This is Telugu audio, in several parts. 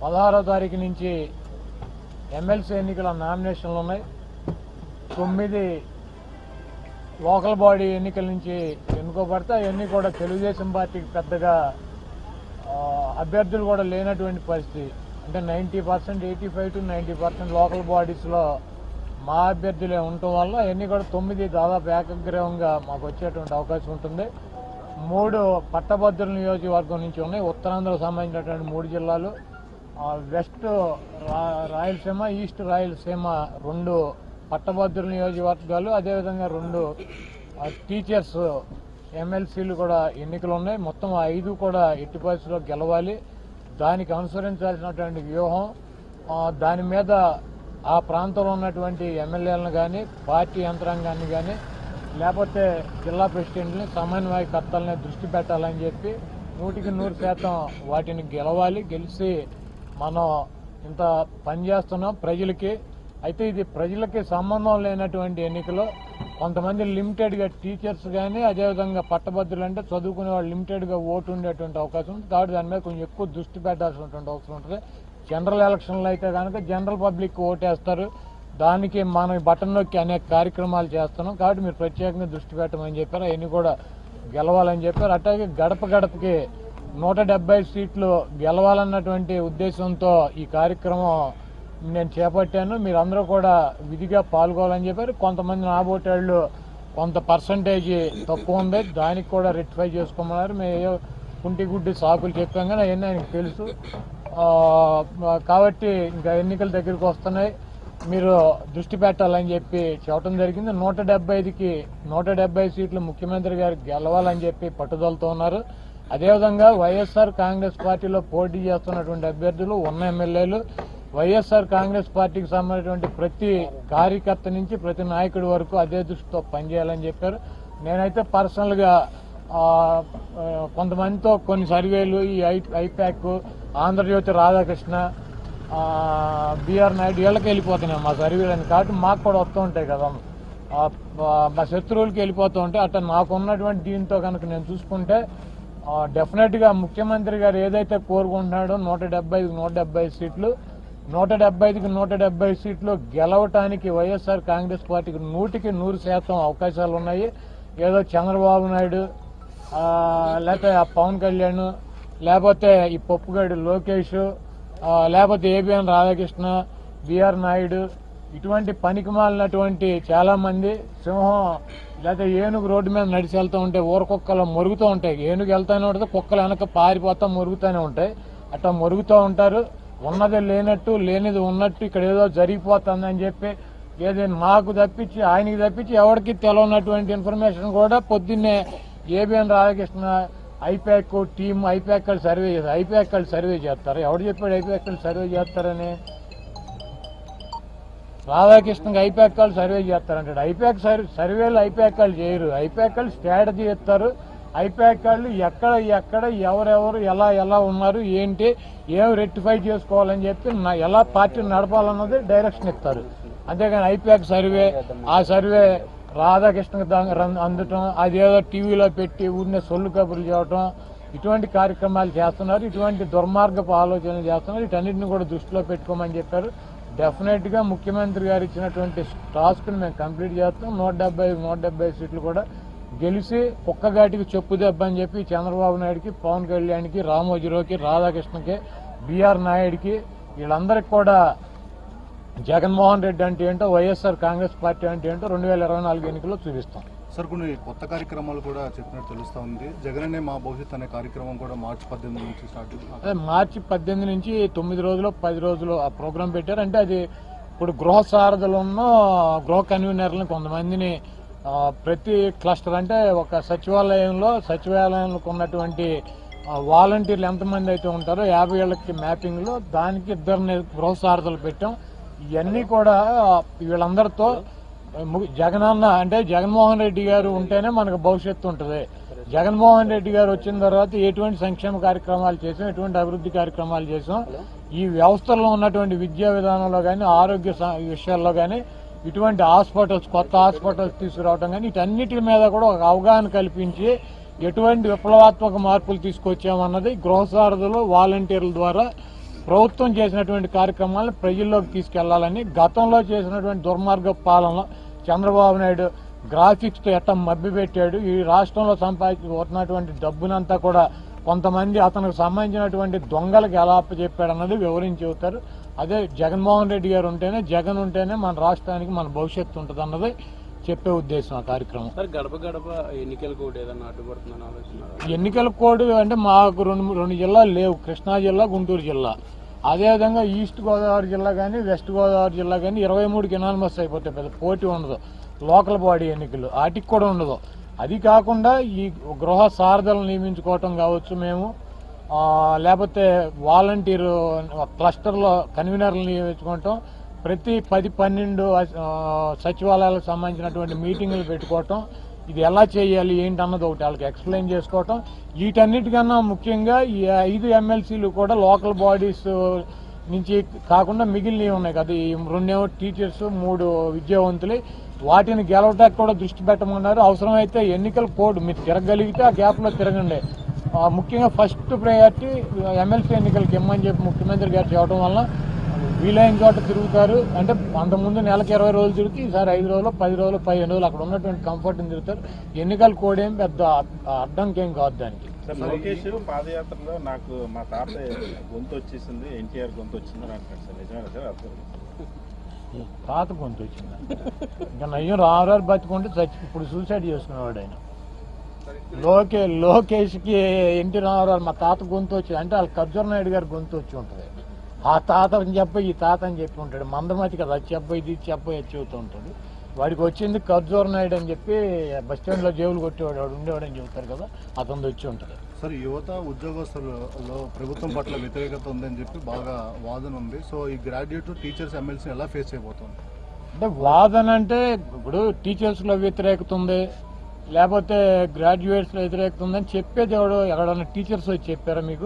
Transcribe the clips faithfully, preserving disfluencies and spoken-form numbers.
పదహారో తారీఖు నుంచి ఎమ్మెల్సీ ఎన్నికల నామినేషన్లు ఉన్నాయి. తొమ్మిది లోకల్ బాడీ ఎన్నికల నుంచి ఎన్నుకోబడితే అవన్నీ కూడా తెలుగుదేశం పార్టీకి పెద్దగా అభ్యర్థులు కూడా లేనటువంటి పరిస్థితి. అంటే ninety percent eighty five to ninety percent local బాడీస్లో మా అభ్యర్థులే ఉండటం వల్ల అవన్నీ కూడా తొమ్మిది దాదాపు ఏకగ్రీవంగా మాకు వచ్చేటువంటి అవకాశం ఉంటుంది. మూడు పట్టభద్రుల నియోజకవర్గం నుంచి ఉన్నాయి. ఉత్తరాంధ్రకు సంబంధించినటువంటి మూడు జిల్లాలు, వెస్ట్ రాయలసీమ, ఈస్ట్ రాయలసీమ రెండు పట్టభద్రుల నియోజకవర్గాలు, అదేవిధంగా రెండు టీచర్స్ ఎమ్మెల్సీలు కూడా ఎన్నికలు ఉన్నాయి. మొత్తం ఐదు కూడా ఎట్టి పరిస్థితుల్లో గెలవాలి. దానికి అనుసరించాల్సినటువంటి వ్యూహం, దాని మీద ఆ ప్రాంతంలో ఉన్నటువంటి ఎమ్మెల్యేలను కానీ పార్టీ యంత్రాంగాన్ని కానీ లేకపోతే జిల్లా ప్రెసిడెంట్ని సమన్వయకర్తలని దృష్టి పెట్టాలని చెప్పి నూటికి నూరు శాతం వాటిని గెలవాలి. గెలిచి మనం ఇంత పనిచేస్తున్నాం ప్రజలకి. అయితే ఇది ప్రజలకి సంబంధం లేనటువంటి ఎన్నికలు. కొంతమంది లిమిటెడ్గా టీచర్స్ కానీ అదేవిధంగా పట్టభద్రులు అంటే చదువుకునే వాళ్ళు లిమిటెడ్గా ఓటు ఉండేటువంటి అవకాశం ఉంది. కాబట్టి దాని మీద కొంచెం ఎక్కువ దృష్టి పెట్టాల్సినటువంటి అవసరం ఉంటుంది. జనరల్ ఎలక్షన్లు అయితే కనుక జనరల్ పబ్లిక్ ఓటేస్తారు. దానికి మనం బటన్ నొక్కి అనేక కార్యక్రమాలు చేస్తున్నాం. కాబట్టి మీరు ప్రత్యేకంగా దృష్టి పెట్టమని చెప్పారు. అవన్నీ కూడా గెలవాలని చెప్పారు. అట్లాగే గడప గడపకి నూట డెబ్బై సీట్లు గెలవాలన్నటువంటి ఉద్దేశంతో ఈ కార్యక్రమం నేను చేపట్టాను. మీరందరూ కూడా విధిగా పాల్గొవాలని చెప్పారు. కొంతమంది నాబోటేళ్ళు కొంత పర్సంటేజ్ తక్కువ ఉంది, దానికి కూడా రెక్టిఫై చేసుకోమన్నారు. మేము ఏ కుంటి గుడ్డి సాకులు చెప్పాం కానీ అవన్నీ ఆయనకు తెలుసు. కాబట్టి ఇంకా ఎన్నికల దగ్గరికి వస్తున్నాయి, మీరు దృష్టి పెట్టాలని చెప్పి చెప్పడం జరిగింది. నూట డెబ్బై ఐదుకి నూట డెబ్బై సీట్లు ముఖ్యమంత్రి గారికి గెలవాలని చెప్పి పట్టుదలతో ఉన్నారు. అదేవిధంగా వైఎస్ఆర్ కాంగ్రెస్ పార్టీలో పోటీ చేస్తున్నటువంటి అభ్యర్థులు, ఉన్న ఎమ్మెల్యేలు, వైఎస్ఆర్ కాంగ్రెస్ పార్టీకి సంబంధించినటువంటి ప్రతి కార్యకర్త నుంచి ప్రతి నాయకుడి వరకు అదే దృష్టితో పనిచేయాలని చెప్పారు. నేనైతే పర్సనల్గా కొంతమందితో కొన్ని సర్వేలు, ఈ I IPAC, Andhra Jyothy Radhakrishna, BR Naidu వీళ్ళకి వెళ్ళిపోతున్నాయి మా సర్వేలని. కాబట్టి మాకు కూడా వస్తూ ఉంటాయి కదా, మా శత్రువులకి వెళ్ళిపోతూ ఉంటాయి. అట్లా నాకున్నటువంటి దీంతో కనుక నేను చూసుకుంటే డెఫినెట్గా ముఖ్యమంత్రి గారు ఏదైతే కోరుకుంటున్నాడో నూట డెబ్బై ఐదుకి నూట డెబ్బై సీట్లు నూట డెబ్బై ఐదుకి నూట డెబ్బై సీట్లు గెలవటానికి వైఎస్ఆర్ కాంగ్రెస్ పార్టీకి నూటికి నూరు శాతం అవకాశాలు ఉన్నాయి. ఏదో చంద్రబాబు నాయుడు లేకపోతే పవన్ కళ్యాణ్ లేకపోతే ఈ పప్పుగాడు లోకేష్ లేకపోతే ఏబిఎన్ రాధాకృష్ణ, బిఆర్ నాయుడు ఇటువంటి పనికి మాలినటువంటి చాలా మంది సింహం లేకపోతే ఏనుగు రోడ్డు మీద నడిచి వెళ్తూ ఉంటే ఊరకుక్కలు మొరుగుతూ ఉంటాయి. ఏనుగు వెళ్తానే ఉంటుంది, కుక్కలు వెనక పారిపోతా మొరుగుతూనే ఉంటాయి. అట్లా మొరుగుతూ ఉంటారు. ఉన్నది లేనట్టు లేనిది ఉన్నట్టు ఇక్కడ ఏదో జరిగిపోతుందని చెప్పి ఏది మాకు తప్పించి ఆయనకి తప్పించి ఎవరికి తెలియనటువంటి ఇన్ఫర్మేషన్ కూడా పొద్దున్నే ABN Radhakrishna IPAC team IPAC survey చేస్తారు. ఐప్యాక్ సర్వే చేస్తారు. ఎవడు చెప్పాడు ఐప్యాక్ సర్వే చేస్తారని? రాధాకృష్ణకి ఐప్యాక్ సర్వే చేస్తారంటాడు. ఐప్యాక్ సర్వేలు ఐప్యాక్ చేయరు. ఐప్యాక్ స్ట్రాటజీ ఇస్తారు. ఐప్యాక్ ఎక్కడ ఎక్కడ ఎవరెవరు ఎలా ఎలా ఉన్నారు ఏంటి ఏం రెక్టిఫై చేసుకోవాలని చెప్పి ఎలా పార్టీని నడపాలన్నది డైరెక్షన్ ఇస్తారు. అంతేగాని ఐప్యాక్ సర్వే ఆ సర్వే రాధాకృష్ణకి అందటం, అదేదో టీవీలో పెట్టి ఊరినే సొల్లు కబుర్లు చేయటం ఇటువంటి కార్యక్రమాలు చేస్తున్నారు. ఇటువంటి దుర్మార్గపు ఆలోచనలు చేస్తున్నారు. వీటన్నిటిని కూడా దృష్టిలో పెట్టుకోమని చెప్పారు. డెఫినెట్ గా ముఖ్యమంత్రి గారు ఇచ్చినటువంటి టాస్క్ ని మేము కంప్లీట్ చేస్తాం. నూట డెబ్బై నూట డెబ్బై సీట్లు కూడా గెలిచి కుక్కగాటికి చెప్పు దెబ్బ అని చెప్పి చంద్రబాబు నాయుడుకి, పవన్ కళ్యాణ్కి, రామోజీరావుకి, రాధాకృష్ణకి, బిఆర్ నాయుడుకి వీళ్ళందరికీ కూడా జగన్మోహన్ రెడ్డి అంటే ఏంటో, వైఎస్ఆర్ కాంగ్రెస్ పార్టీ అంటే ఏంటో రెండు వేల ఇరవై నాలుగు ఎన్నికల్లో చూపిస్తాం. సార్, కొన్ని కొత్త కార్యక్రమాలు కూడా చెప్పినట్టు తెలుస్తా ఉంది. జగననే మా భవిష్యత్ అనే కార్యక్రమం కూడా మార్చి పద్దెనిమిది నుంచి స్టార్ట్. అదే మార్చి పద్దెనిమిది నుంచి తొమ్మిది రోజులు పది రోజులు ఆ ప్రోగ్రాం పెట్టారు. అంటే అది ఇప్పుడు గృహ సారథులను, గృహ కన్వీనర్లను కొంతమందిని ప్రతి క్లస్టర్ అంటే ఒక సచివాలయంలో సచివాలయంలో ఉన్నటువంటి వాలంటీర్లు ఎంతమంది అయితే ఉంటారో యాభై ఏళ్ళకి మ్యాపింగ్లో దానికి ఇద్దరిని గృహ సారథులు పెట్టాం. ఇవన్నీ కూడా వీళ్ళందరితో జగనన్న అంటే జగన్మోహన్ రెడ్డి గారు ఉంటేనే మనకు భవిష్యత్తు ఉంటుంది. జగన్మోహన్ రెడ్డి గారు వచ్చిన తర్వాత ఎటువంటి సంక్షేమ కార్యక్రమాలు చేసాం, ఎటువంటి అభివృద్ధి కార్యక్రమాలు చేసాం, ఈ వ్యవస్థలో ఉన్నటువంటి విద్యా విధానంలో కానీ ఆరోగ్య విషయాల్లో కానీ ఇటువంటి హాస్పిటల్స్ కొత్త హాస్పిటల్స్ తీసుకురావడం కానీ వీటన్నిటి మీద కూడా ఒక అవగాహన కల్పించి ఎటువంటి విప్లవాత్మక మార్పులు తీసుకొచ్చామన్నది గృహ సారథులు వాలంటీర్ల ద్వారా ప్రభుత్వం చేసినటువంటి కార్యక్రమాలను ప్రజల్లోకి తీసుకెళ్లాలని, గతంలో చేసినటువంటి దుర్మార్గ పాలనలో చంద్రబాబు నాయుడు గ్రాఫిక్స్తో ఎట్టా మభ్యపెట్టాడు, ఈ రాష్ట్రంలో సంపాదించుకున్నటువంటి డబ్బునంతా కూడా కొంతమంది అతనికి సంబంధించినటువంటి దొంగలకు ఎలా అప్పచెప్పాడు అన్నది వివరించి చెబుతారు. అదే జగన్మోహన్ రెడ్డి గారు ఉంటేనే, జగన్ ఉంటేనే మన రాష్ట్రానికి మన భవిష్యత్తు ఉంటుంది అన్నది చెప్పే ఉద్దేశం ఆ కార్యక్రమం. గడప గడప ఎన్నికల కోడ్ ఏదన్నా అడ్డుపడుతుందని ఆలోచన? ఎన్నికల కోడ్ అంటే మాకు రెండు రెండు జిల్లాలు లేవు, కృష్ణా జిల్లా, గుంటూరు జిల్లా. అదేవిధంగా ఈస్ట్ గోదావరి జిల్లా కానీ వెస్ట్ గోదావరి జిల్లా కానీ ఇరవై మూడుకి ఎనానిమస్ అయిపోతాయి, పెద్ద పోటీ ఉండదు. లోకల్ బాడీ ఎన్నికలు వాటికి కూడా ఉండదు. అది కాకుండా ఈ గృహ సారథులను నియమించుకోవటం కావచ్చు, మేము లేకపోతే వాలంటీర్ క్లస్టర్లో కన్వీనర్లు నియమించుకోవటం, ప్రతి పది పన్నెండు సచివాలయాలకు సంబంధించినటువంటి మీటింగులు పెట్టుకోవటం, ఇది ఎలా చేయాలి ఏంటి అన్నది ఒకటి వాళ్ళకి ఎక్స్ప్లెయిన్ చేసుకోవటం. వీటన్నిటికన్నా ముఖ్యంగా ఈ ఐదు ఎమ్మెల్సీలు కూడా లోకల్ బాడీస్ నుంచి కాకుండా మిగిలినవి ఉన్నాయి కదా, ఈ రెండేమో టీచర్స్, మూడు విద్యావంతులు, వాటిని గెలవటానికి కూడా దృష్టి పెట్టమన్నారు. అవసరమైతే ఎన్నికల కోడ్ మీరు తిరగలిగితే ఆ గ్యాప్లో తిరగండి. ముఖ్యంగా ఫస్ట్ ప్రయారిటీ ఎమ్మెల్సీ ఎన్నికలకి ఇమ్మని చెప్పి ముఖ్యమంత్రి గారు చెప్పడం వల్ల వీలైన చోట తిరుగుతారు. అంటే అంతకుముందు నెలకు ఇరవై రోజులు తిరిగి ఈసారి ఐదు రోజులు, పది రోజులు, పదిహేను రోజులు అక్కడ ఉన్నటువంటి కంఫర్ట్ని తిరుగుతారు. ఎన్నికల కోడ్ ఏం పెద్ద అడ్డంకేం కాదు దానికి. లోకేష్ పాదయాత్రలో నాకు మా తాత గొంతు వచ్చేసింది, ఎన్టీఆర్ గొంతు వచ్చిందని అంటారు సార్, నిజమేనా సార్? అర్థం తాత గొంతు వచ్చింది ఇంకా నయ్యం రామరారు బతుకుంటే చచ్చి ఇప్పుడు సూసైడ్ చేసుకునేవాడు ఆయన. లోకే లోకేష్కి ఎన్టీ రామారావు మా తాత గొంతు వచ్చింది అంటే వాళ్ళ కబ్జర్ నాయుడు గారి గొంతు వచ్చి ఉంటుంది. ఆ తాత అని చెప్పి ఈ తాత అని చెప్పి ఉంటాడు. మందమతి కదా, అది చెప్ప ఇది చెప్ప చెబుతూ ఉంటాడు. వాడికి వచ్చింది కబ్జర్ నాయుడు అని చెప్పి బస్ స్టాండ్లో జేబులు కొట్టేవాడు వాడు ఉండేవాడు అని చెబుతారు కదా, అతను వచ్చి ఉంటుంది. సార్, యువత ఉద్యోగస్తులలో ప్రభుత్వం పట్ల వ్యతిరేకత ఉందని చెప్పి బాగా వాదన ఉంది. సో ఈ గ్రాడ్యుయేట్ టీచర్స్ ఎమ్మెల్సీ ఎలా ఫేస్ చేయబోతుంది? అంటే వాదన అంటే ఇప్పుడు టీచర్స్లో వ్యతిరేకత ఉంది, లేకపోతే గ్రాడ్యుయేట్స్లో వ్యతిరేకత ఉందని చెప్పేది ఎవడు? ఎక్కడన్నా టీచర్స్ వచ్చి చెప్పారా మీకు?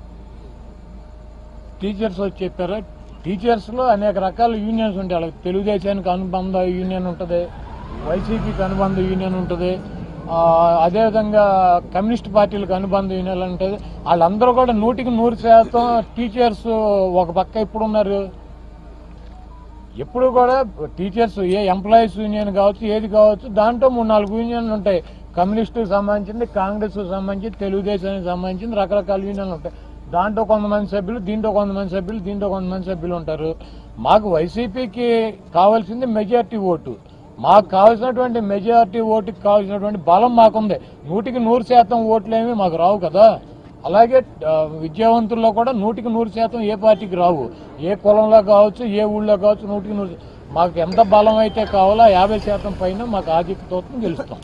టీచర్స్ వచ్చి చెప్పారా? టీచర్స్లో అనేక రకాల యూనియన్స్ ఉంటాయి. వాళ్ళకి తెలుగుదేశానికి అనుబంధ యూనియన్ ఉంటుంది, వైసీపీకి అనుబంధ యూనియన్ ఉంటుంది, అదేవిధంగా కమ్యూనిస్ట్ పార్టీలకు అనుబంధ యూనియన్ ఉంటుంది. వాళ్ళందరూ కూడా నూటికి నూరు శాతం టీచర్స్ ఒక పక్క ఎప్పుడు ఉన్నారు. ఎప్పుడు కూడా టీచర్స్ ఏ ఎంప్లాయీస్ యూనియన్ కావచ్చు, ఏది కావచ్చు, దాంట్లో మూడు నాలుగు యూనియన్లు ఉంటాయి. కమ్యూనిస్టుకి సంబంధించింది, కాంగ్రెస్కి సంబంధించి, తెలుగుదేశానికి సంబంధించింది రకరకాల యూనియన్లు ఉంటాయి. దాంట్లో కొంతమంది సభ్యులు, దీంట్లో కొంతమంది సభ్యులు, దీంట్లో కొంతమంది సభ్యులు ఉంటారు. మాకు వైసీపీకి కావాల్సింది మెజారిటీ ఓటు. మాకు కావాల్సినటువంటి మెజారిటీ ఓటుకి కావాల్సినటువంటి బలం మాకుంది. నూటికి నూరు శాతం ఓట్లేమి మాకు రావు కదా. అలాగే విద్యావంతుల్లో కూడా నూటికి నూరు శాతం ఏ పార్టీకి రావు. ఏ కులంలో కావచ్చు, ఏ ఊళ్ళో కావచ్చు, నూటికి నూరు మాకు ఎంత బలం అయితే కావాలో యాభై శాతం పైన మాకు ఆధిక్యతతో గెలుస్తాం.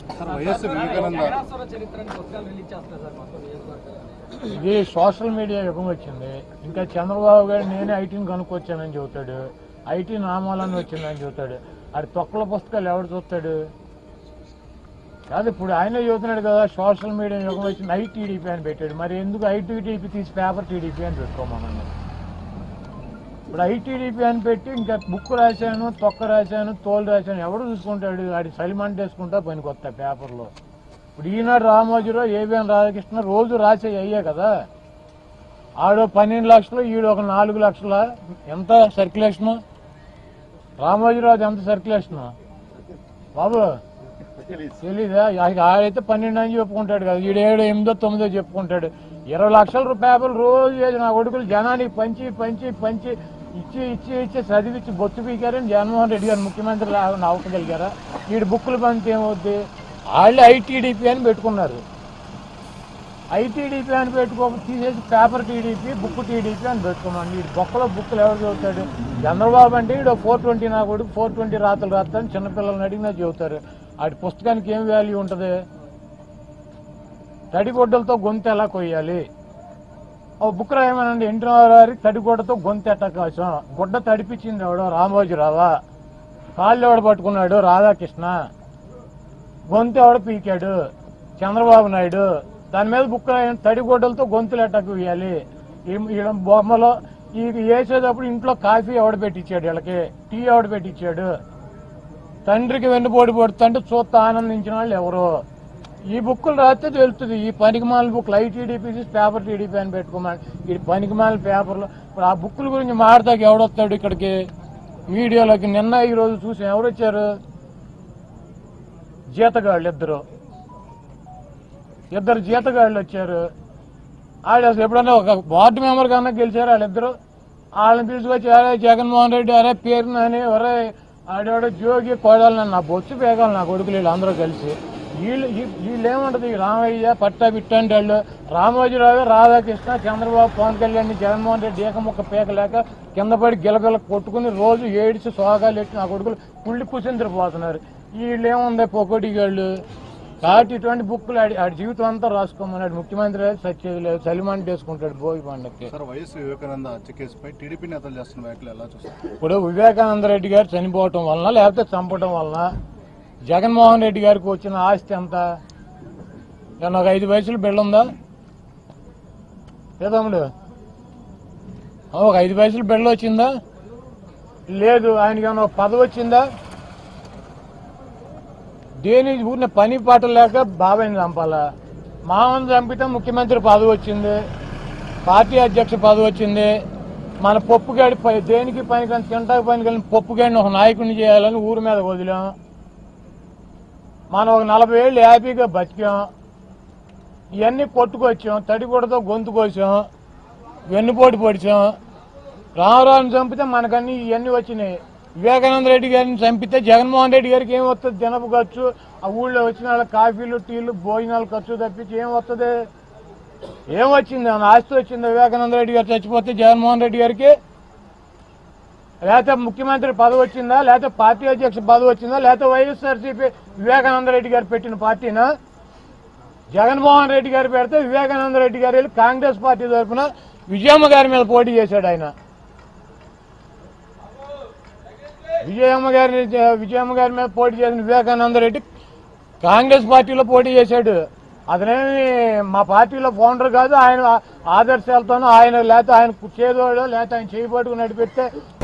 ఇది సోషల్ మీడియా యుగం వచ్చింది. ఇంకా చంద్రబాబు గారు నేనే ఐటీని కనుక్కొచ్చానని చెబుతాడు, ఐటీ నామాలని వచ్చిందని చెబుతాడు. అది తొక్కల పుస్తకాలు ఎవడు చూస్తాడు? కాదు, ఇప్పుడు ఆయన చెబుతున్నాడు కదా సోషల్ మీడియా యుగం వచ్చింది, ఐటీడీపీ అని పెట్టాడు. మరి ఎందుకు ఐటీడీపీ తీసి పేపర్ టీడీపీ అని పెట్టుకోమన్నాను? ఇప్పుడు ఐటీడీపీ అని పెట్టి ఇంకా బుక్ రాశాను, తొక్క రాశాను, తోలు రాశాను ఎవడు చూసుకుంటాడు? వాడి సలిమంట వేసుకుంటా పనికి వస్తాయి పేపర్లో. ఇప్పుడు ఈనాడు రామోజీరావు, ఏబిఎన్ రాధాకృష్ణ రోజు రాసే అయ్యే కదా. ఆడో పన్నెండు లక్షలు, ఈడు ఒక నాలుగు లక్షల. ఎంత సర్క్యులేషను? రామోజీరావు ఎంత సర్క్యులేషను బాబు తెలీదా? ఆడైతే పన్నెండు అని చెప్పుకుంటాడు కదా, ఈడు ఏడు ఎనిమిదో తొమ్మిదో చెప్పుకుంటాడు. ఇరవై లక్షల రూపాయలు రోజు వేసి నా కొడుకులు జనానికి పంచి పంచి పంచి ఇచ్చి ఇచ్చి ఇచ్చి చదివిచ్చి బొత్తు పీకారని జగన్మోహన్ రెడ్డి గారు ముఖ్యమంత్రి నవ్వగలిగారా? వీడు బుక్కులు పంచి ఏమవుద్ది? వాళ్ళు ఐటీడీపీ అని పెట్టుకున్నారు. ఐటీడీపీ అని పెట్టుకో తీసేసి పేపర్ టీడీపీ, బుక్ టీడీపీ అని పెట్టుకున్నాను. వీడు బొక్కలో బుక్కులు ఎవరు చదువుతాడు? చంద్రబాబు అంటే వీడు ఫోర్ ట్వంటీ నా కొడుకు ఫోర్ ట్వంటీ రాతలు రాస్తాను చిన్నపిల్లల్ని అడిగినా చెబుతారు. వాడి పుస్తకానికి ఏం వాల్యూ ఉంటుంది? తడిగుడ్డలతో గొంతు ఎలా కొయ్యాలి? ఓ బుక్ రాయమనండి. ఎన్టీ రామారావు తడిగుడ్డతో గొంతు ఎట్ట కాసం? గుడ్డ తడిపించింది ఎవడో? రామోజీరావా? కాళ్ళు ఎవడ పట్టుకున్నాడు? రాధాకృష్ణ. గొంతు ఎవడ పీకాడు? చంద్రబాబు నాయుడు. దాని మీద బుక్ రాయండి. తడిగుడ్డలతో గొంతులు ఎట్టకు వేయాలి? ఈ బొమ్మలో ఈ వేసేటప్పుడు ఇంట్లో కాఫీ ఎవడ పెట్టించాడు? వీళ్ళకి టీ ఎవడ పెట్టించాడు? తండ్రికి వెన్నుపోటు పడుతుంటే చూస్తా ఆనందించిన వాళ్ళు ఎవరు? ఈ బుక్కులు రాస్తే తెలుస్తుంది. ఈ పనికిమాల బుక్లు ఐటీడీపీ పేపర్ టీడీపీ అని పెట్టుకోమని ఈ పనికిమాల పేపర్లో ఇప్పుడు ఆ బుక్కుల గురించి మాట్లాడతాకి ఎవడొస్తాడు ఇక్కడికి మీడియాలోకి? నిన్న ఈరోజు చూసాం, ఎవరు వచ్చారు? జీతగాళ్ళు ఇద్దరు ఇద్దరు జీతగాళ్ళు వచ్చారు. వాళ్ళు అసలు ఎప్పుడన్నా ఒక వార్డు మెంబర్ కన్నా గెలిచారు వాళ్ళిద్దరు. వాళ్ళని తీసుకొచ్చి అరే జగన్మోహన్ రెడ్డి, అరే పేరు నాని, అరే ఆడేవాడు జోగి, కోడాలి, నా బొచ్చు పేగాలి నా కొడుకులు వీళ్ళు అందరూ కలిసి. వీళ్ళు వీళ్ళు ఏముంటది? రామయ్య పట్టా బిట్టంటే వాళ్ళు రామోజీరావు, రాధాకృష్ణ, చంద్రబాబు, పవన్ కళ్యాణ్, జగన్మోహన్ రెడ్డి ఏకముక్క పేకలేక కింద పడి గిలగిల కొట్టుకుని రోజు ఏడిచి సోగాలు ఎట్టి నా కొడుకులు పుల్లి కుసిందిరిపోతున్నారు. వీళ్ళు ఏముంది పొకోటిగాళ్ళు. కాబట్టి ఇటువంటి బుక్కులు ఆడి ఆడి జీవితం అంతా రాసుకోమన్నాడు ముఖ్యమంత్రి. సచ్చేది లేదు, చలిమంట వేసుకుంటాడు భోగి పండుగకి. వైఎస్ వివేకానంద హత్య కేసుపై టీడీపీ నేతలు చేస్తున్న వ్యాఖ్యలు ఎలా చూస్తారు? ఇప్పుడు వివేకానంద రెడ్డి గారు చనిపోవటం వలన లేకపోతే చంపటం వలన జగన్మోహన్ రెడ్డి గారికి వచ్చిన ఆస్తి ఎంత? ఏమన్నా ఒక ఐదు వయసులు బిడ్డ ఉందా? ఏదమ్ముడు ఒక ఐదు వయసులు బిడ్డలు వచ్చిందా? లేదు. ఆయనకి ఏమన్నా ఒక పదవి వచ్చిందా? దేని ఊరిని పని పాట లేక బాబాయిని చంపాలా? మామని చంపితే ముఖ్యమంత్రి పదవి వచ్చింది, పార్టీ అధ్యక్ష పదవి వచ్చింది. మన పప్పుగాడి దేనికి పని కానీ తింటాకి పని కానీ పప్పుగాడిని ఒక నాయకుడిని చేయాలని ఊరి మీద వదిలాం. మనం ఒక నలభై ఏళ్ళు హ్యాపీగా బతికాం. ఇవన్నీ కొట్టుకొచ్చాం, తడిగొడతో గొంతు కోసాం, వెన్నుపోటు పొడిచాం. రామరావుని చంపితే మనకన్నీ ఇవన్నీ వచ్చినాయి. వివేకానంద రెడ్డి గారిని చంపితే జగన్మోహన్ రెడ్డి గారికి ఏం వస్తుంది? జనపు ఖర్చు, ఆ ఊళ్ళో వచ్చిన వాళ్ళ కాఫీలు, టీలు, భోజనాలు ఖర్చు తప్పించి ఏం వస్తుంది? ఏం వచ్చింది? ఏమన్నా ఆస్తి వచ్చింది? వివేకానంద రెడ్డి గారు చచ్చిపోతే జగన్మోహన్ రెడ్డి గారికి లేకపోతే ముఖ్యమంత్రి పదవి వచ్చిందా? లేకపోతే పార్టీ అధ్యక్ష పదవి వచ్చిందా? లేకపోతే వైఎస్ఆర్సీపీ వివేకానంద రెడ్డి గారు పెట్టిన పార్టీనా? జగన్మోహన్ రెడ్డి గారు పెడితే వివేకానంద రెడ్డి గారు వెళ్ళి కాంగ్రెస్ పార్టీ తరఫున విజయమ్మ గారి మీద పోటీ చేశాడు. ఆయన విజయమ్మ గారి విజయమ్మ గారి మీద పోటీ చేసిన వివేకానంద రెడ్డి కాంగ్రెస్ పార్టీలో పోటీ చేశాడు. అతనేమి మా పార్టీలో ఫౌండర్ కాదు. ఆయన ఆదర్శాలతోనూ ఆయన లేకపోతే ఆయన చేదోడో లేకపోతే ఆయన చేయబట్టుకు నడిపెడితే